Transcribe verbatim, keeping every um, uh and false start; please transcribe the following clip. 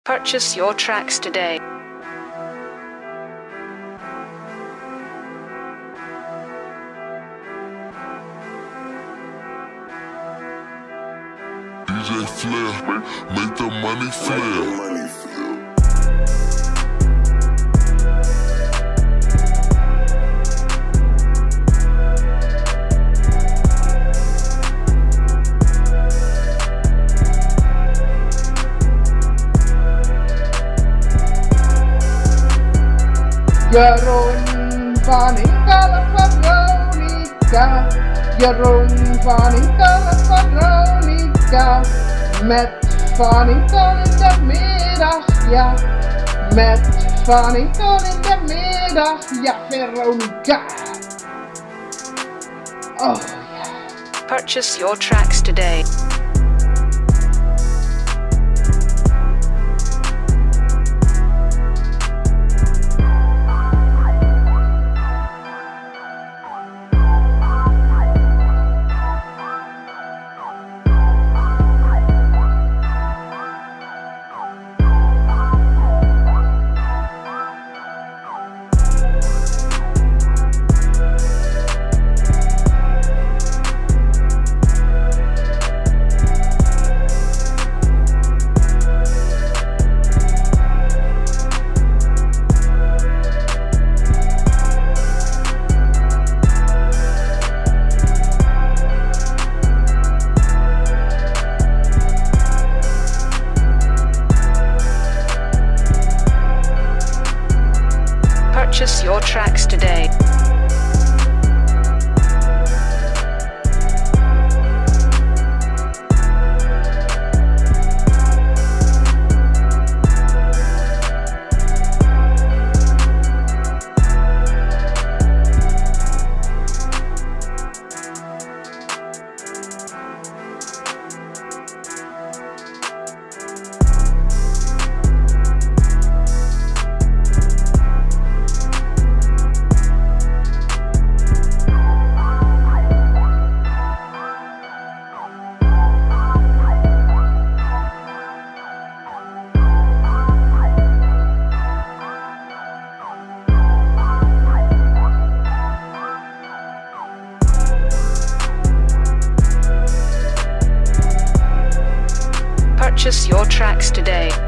Purchase your tracks today. D J Flair, make the money flare. Jeroen van Inkelen Veronica, Jeroen van Inkelen Veronica, met Van Inkelen in de middag, ja, met Van Inkelen in de middag, ja, Veronica. Oh ja. Purchase your tracks today. Purchase your tracks today. Purchase your tracks today.